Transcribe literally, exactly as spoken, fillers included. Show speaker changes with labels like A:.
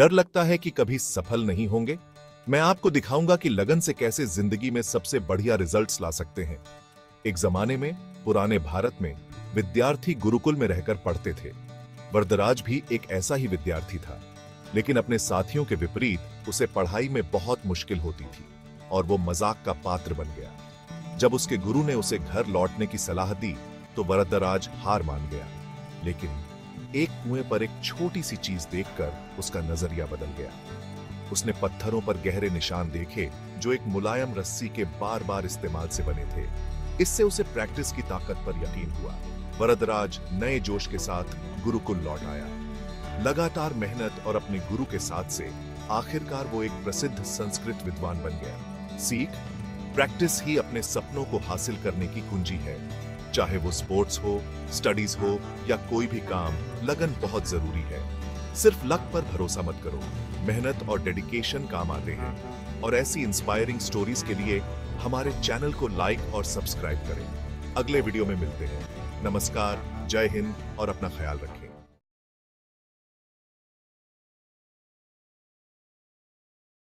A: डर लगता है कि कभी सफल नहीं होंगे? मैं आपको दिखाऊंगा कि लगन से कैसे जिंदगी में सबसे बढ़िया रिजल्ट्स ला सकते हैं। एक जमाने में पुराने भारत में विद्यार्थी गुरुकुल में रहकर पढ़ते थे। वरदराज भी एक ऐसा ही विद्यार्थी था, लेकिन अपने साथियों के विपरीत उसे पढ़ाई में बहुत मुश्किल होती थी और वो मजाक का पात्र बन गया। जब उसके गुरु ने उसे घर लौटने की सलाह दी तो वरदराज हार मान गया, लेकिन एक कुएं पर एक छोटी सी चीज देखकर उसका नजरिया बदल गया। उसने पत्थरों पर गहरे निशान देखे जो एक मुलायम रस्सी के बार बार इस्तेमाल से बने थे। इससे उसे प्रैक्टिस की ताकत पर यकीन हुआ। वरदराज नए जोश के साथ गुरुकुल लौट आया। लगातार मेहनत और अपने गुरु के साथ से आखिरकार वो एक प्रसिद्ध संस्कृत विद्वान बन गया। सीख, प्रैक्टिस ही अपने सपनों को हासिल करने की कुंजी है। चाहे वो स्पोर्ट्स हो, स्टडीज हो या कोई भी काम, लगन बहुत जरूरी है। सिर्फ लक पर भरोसा मत करो, मेहनत और डेडिकेशन काम आते हैं। और ऐसी इंस्पायरिंग स्टोरीज के लिए हमारे चैनल को लाइक और सब्सक्राइब करें। अगले वीडियो में मिलते हैं। नमस्कार, जय हिंद और अपना ख्याल रखें।